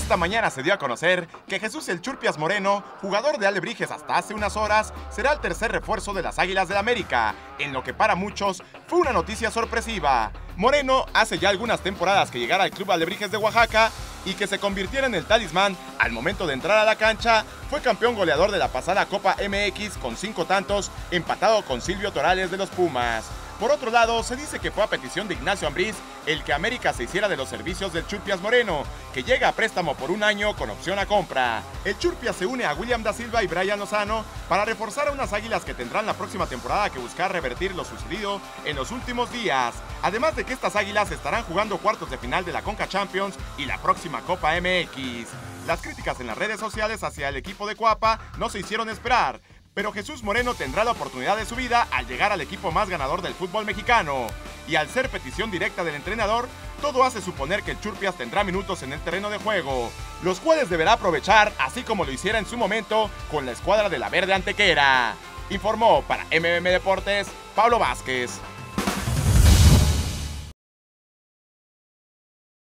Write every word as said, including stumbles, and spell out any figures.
Esta mañana se dio a conocer que Jesús El Churpias Moreno, jugador de Alebrijes hasta hace unas horas, será el tercer refuerzo de las Águilas del América, en lo que para muchos fue una noticia sorpresiva. Moreno hace ya algunas temporadas que llegara al Club Alebrijes de Oaxaca y que se convirtiera en el talismán al momento de entrar a la cancha. Fue campeón goleador de la pasada Copa M X con cinco tantos, empatado con Silvio Torales de los Pumas. Por otro lado, se dice que fue a petición de Ignacio Ambriz el que América se hiciera de los servicios del Churpias Moreno, que llega a préstamo por un año con opción a compra. El Churpias se une a William da Silva y Brian Lozano para reforzar a unas Águilas que tendrán la próxima temporada que buscar revertir lo sucedido en los últimos días. Además de que estas Águilas estarán jugando cuartos de final de la Conca Champions y la próxima Copa M X. Las críticas en las redes sociales hacia el equipo de Cuapa no se hicieron esperar, pero Jesús Moreno tendrá la oportunidad de su vida al llegar al equipo más ganador del fútbol mexicano. Y al ser petición directa del entrenador, todo hace suponer que el Churpias tendrá minutos en el terreno de juego, los cuales deberá aprovechar, así como lo hiciera en su momento con la escuadra de la Verde Antequera. Informó para M M Deportes, Pablo Vázquez.